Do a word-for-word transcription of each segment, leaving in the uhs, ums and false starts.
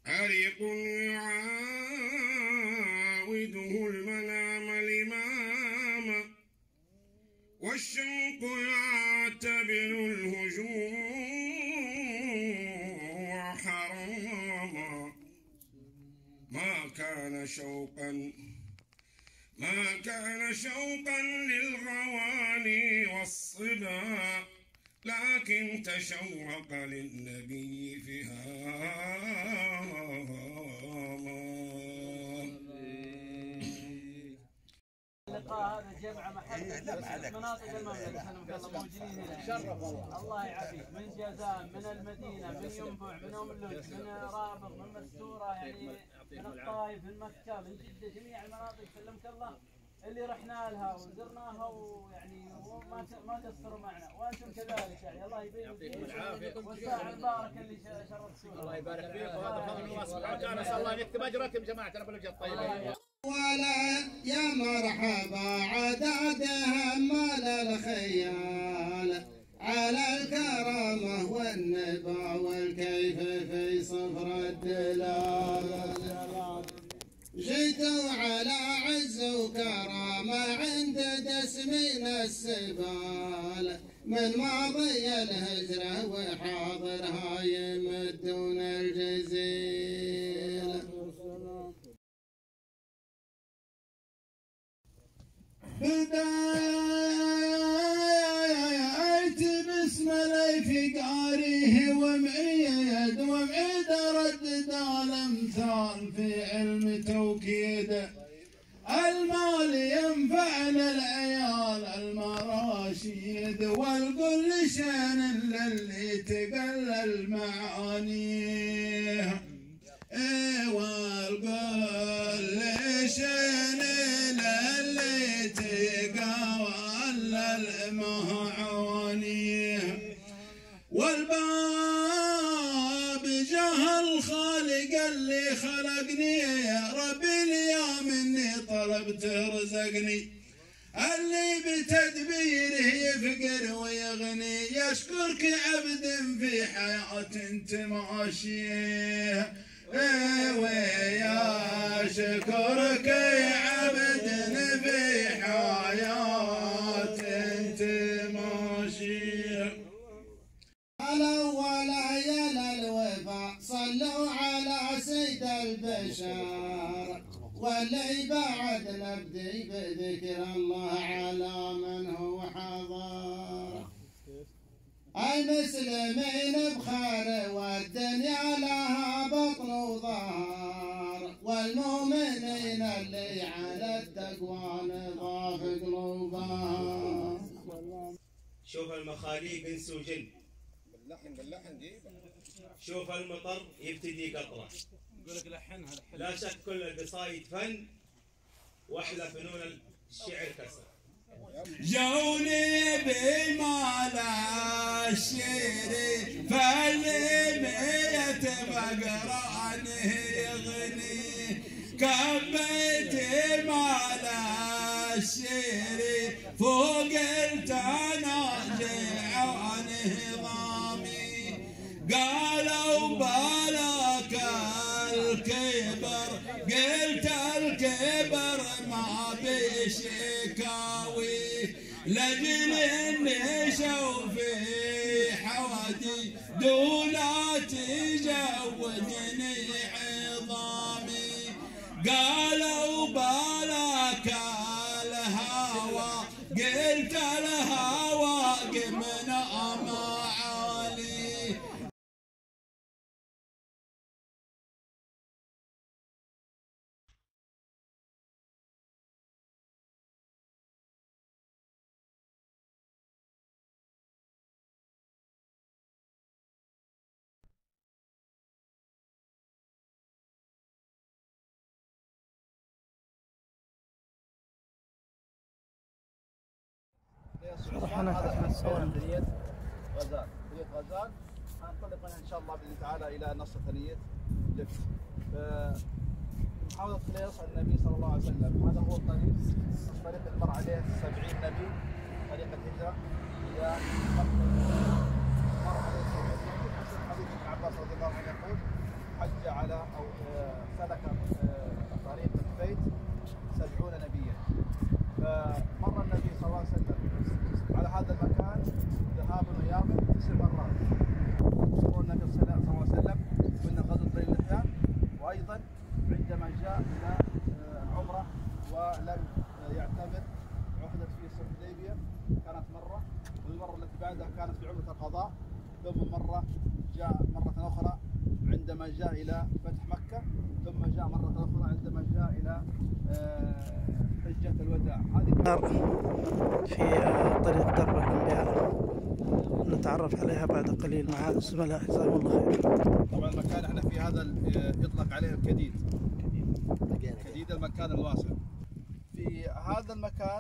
عريق يعاوده المنام الإمام، والشوق يعتبر الهجوع حراما. ما كان شوقا ما كان شوقا للغواني والصبا، لكن تشوق للنبي فهاما. اللقاء هذا جمع محبة مناطق المملكة موجودين هنا. الله يعافيك، من جازان، من المدينة، من ينبع، من أم اللوج، من رابغ، من مستورة، يعني من الطائف، من مكة، من جدة، جميع المناطق سلمك الله اللي رحنا لها وزرناها، ويعني ما ما قصروا معنا، وانتم كذلك يعني. الله يبارك فيكم والساعه المباركه اللي شرفتونا. الله يبارك فيك، وهذا فضل الله سبحانه وتعالى. نسال الله ان يكتب اجركم جماعتنا بالوجه الطيب. ولا يا مرحبا عدادها مال الخيال، على الكرامه والنبا والكيف في صفر الدلال. جيتوا على عز وكرامة عند دسمين السبال، من ماضي الهجرة وحاضرها يمدون الجزيل. بداية باسم ليف قاريه ومعيد ومعيد ردد الامثال في علم توكيده. المال ينفعنا العيال المراشيد، والكل شان للي تقلل معانيه. ايه والكل شان للي تقلل معانيه. والباب جهل خالق اللي خلقني، يا ربي اليوم اني طلبت رزقني. اللي بتدبيره يفقر ويغني، يشكرك عبد في حياة تماشيه. ويا شكرك عبد في حياة تماشيه. الأول عيال الوفاء صلوا على سيد البشر، واللي بعد نبدي بذكر الله على من هو حضر. المسلمين بخير والدنيا لها بطن وظهر، والمؤمنين اللي على التقوى نضاف قلوبها. شوف المخاليق انس وجن، باللحن باللحن جيبه. شوف المطر يبتدي قطره. يقول لك لحنها لحن. لا شك كل القصايد فن، واحلى فنون الشعر كسر. جوني بمال الشيري فاللي ميت فقرانه يغني. كبيت مال الشيري فوق التناجع عن هضامي. قالوا بلك الكبر، قلت الكبر ما بشكاوي، لجل اني شوفي حوادي دولا تجودني عظامي. قالوا بلك الهوى، قلت الهوى قمنا معالي. سبحانك غزال بريد غزال. هننطلق ان شاء الله باذن تعالى الى نصر ثنيه لفت. محافظه خليص النبي صلى الله عليه وسلم، هذا هو الطريق، طريق اللي مر عليه سبعين نبي، طريق الهجره الى مر عليه سبعين نبي. حديث ابن عباس رضي الله عنه يقول: حج على أو سلك طريق البيت سبعون نبيا. فمر النبي صلى الله عليه وسلم على هذا المكان ذهاب وإياب تسع مرات. مر النبي صلى الله عليه وسلم من غزوة بني اللحيان، وأيضا عندما جاء إلى العمرة ولم يعتمر عقدة في صلح الحديبية كانت مرة، والمرة التي بعدها كانت في عمرة القضاء، ثم مرة جاء مرة أخرى عندما جاء إلى فتح مكة، ثم جاء مرة أخرى عندما جاء إلى حجة الوداع. هذه في طريق درب الأنبياء نتعرف عليها بعد قليل مع الزملاء جزاهم الله خير. طبعا المكان احنا في هذا يطلق عليه الكديد، كديد المكان الواسع. في هذا المكان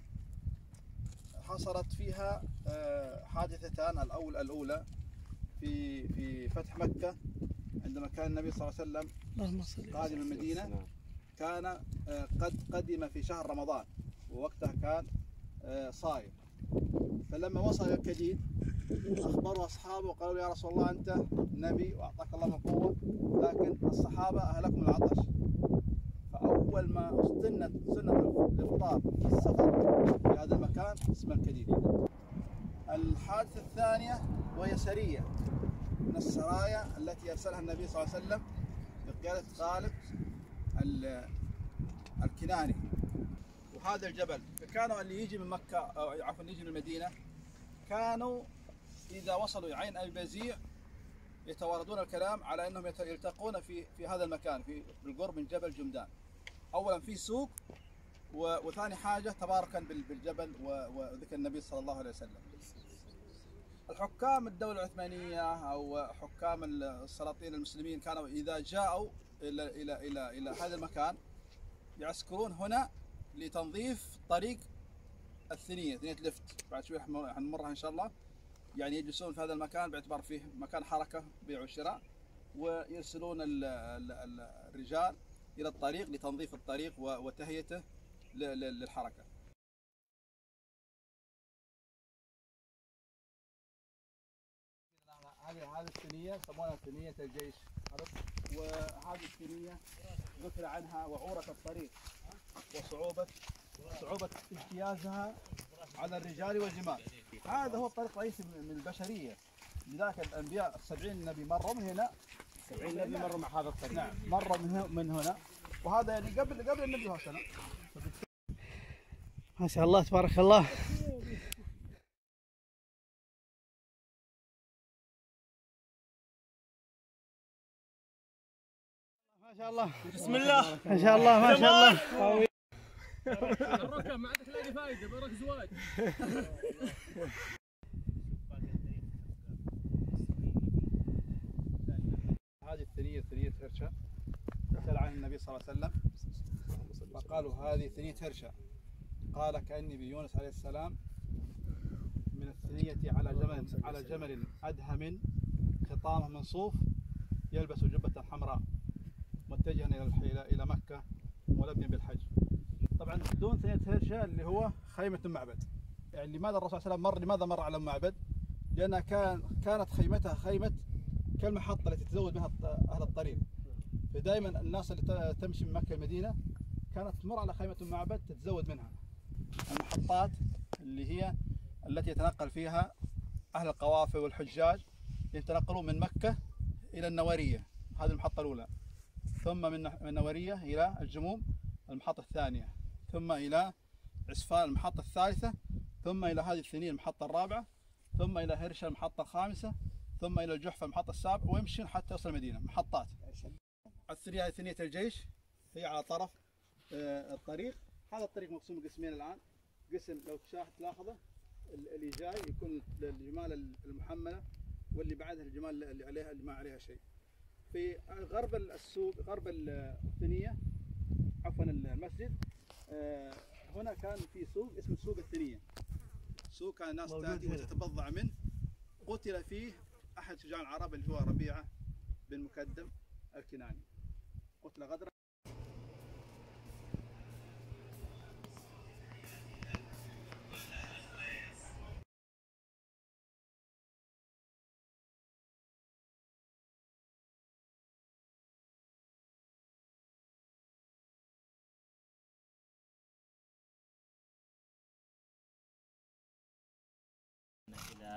حصلت فيها حادثتان. الأول الأولى في في فتح مكة عندما كان النبي صلى الله عليه وسلم قادم المدينة، كان قد قدم في شهر رمضان ووقتها كان صايم. فلما وصل إلى الكديد أخبروا أصحابه وقالوا يا رسول الله أنت نبي وأعطاك الله من قوة، لكن الصحابة أهلكم العطش. فأول ما استنت سنة الإفطار في السفر في هذا المكان اسمه الكديد. الحادثة الثانية وهي سرية من السرايا التي أرسلها النبي صلى الله عليه وسلم بقيادة غالب الكناني. وهذا الجبل كانوا اللي يجي من مكة أو عفوا يجي من المدينة كانوا إذا وصلوا عين أبي بزيع يتواردون الكلام على أنهم يلتقون في في هذا المكان في بالقرب من جبل جمدان. أولا في سوق، وثاني حاجة تباركا بالجبل وذكر النبي صلى الله عليه وسلم. الحكام الدولة العثمانية أو حكام السلاطين المسلمين كانوا إذا جاءوا إلى إلى إلى إلى هذا المكان يعسكرون هنا لتنظيف طريق الثنية، ثنية لفت، بعد شوي حنمرها إن شاء الله. يعني يجلسون في هذا المكان باعتبار فيه مكان حركة بيع وشراء، ويرسلون الرجال إلى الطريق لتنظيف الطريق وتهيئته للحركة. هذه هذه الثنية يسمونها ثنية الجيش، وهذه الثنية ذكر عنها وعورة الطريق وصعوبة صعوبة اجتيازها على الرجال والجمال. هذا هو الطريق الرئيسي من البشرية، لذلك الأنبياء السبعين نبي مروا من هنا، سبعين نبي مروا مع هذا الطريق. نعم مروا من هنا، وهذا يعني قبل قبل النبي صلى الله عليه وسلم. ما شاء الله تبارك الله. ما شاء الله بسم الله ما شاء الله ما شاء الله. الركب ما عاد تلاقي فايدة، بركز وايد. هذه الثنية ثنية هرشة سأل عن النبي صلى الله عليه وسلم فقالوا هذه ثنية هرشة. قال كأني بيونس عليه السلام من الثنية على جمل على جمل أدهم خطامه من صوف يلبس جبة حمراء متجها إلى إلى مكة ملبيا بالحج. طبعا دون ثنية هرشة اللي هو خيمة المعبد. يعني لماذا الرسول صلى الله عليه وسلم مر لماذا مر على المعبد؟ لأنها كان كانت خيمتها خيمة كالمحطة التي تزود بها أهل الطريق. فدائما الناس اللي تمشي من مكة المدينة كانت تمر على خيمة المعبد تتزود منها. المحطات اللي هي التي يتنقل فيها أهل القوافل والحجاج يتنقلون من مكة إلى النوارية، هذه المحطة الأولى، ثم من النوارية إلى الجموم المحطة الثانية، ثم إلى عسفان المحطة الثالثة، ثم إلى هذه الثنية المحطة الرابعة، ثم إلى هرشة المحطة الخامسة، ثم إلى الجحفة المحطة السابعة، ويمشون حتى يصل المدينة. محطات. الثنية ثنية الجيش هي على طرف الطريق. هذا الطريق مقسوم قسمين الآن، قسم لو تلاحظه اللي جاي يكون الجمال المحملة، واللي بعدها الجمال اللي عليها اللي ما عليها شيء. في غرب السوق غرب الثنية عفوا المسجد هنا كان في سوق اسمه سوق الثنية. سوق كان الناس تأتي وتتبضع منه. قتل فيه أحد شجاع العرب اللي هو ربيعة بن مكدم الكناني، قتل غدرا.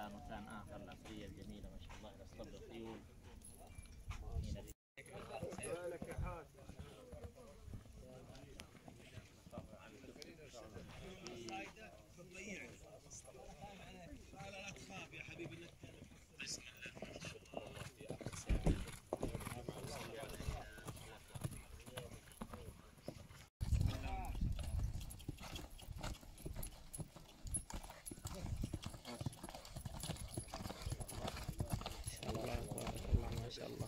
إلى مكان آخر. العصرية الجميلة ما شاء الله إلى اسطبل الخيول. ما شاء الله.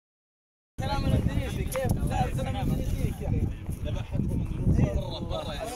كلام الاندونيسي كيف؟ لا كلام الاندونيسي كيف؟ لا بحبهم برا برا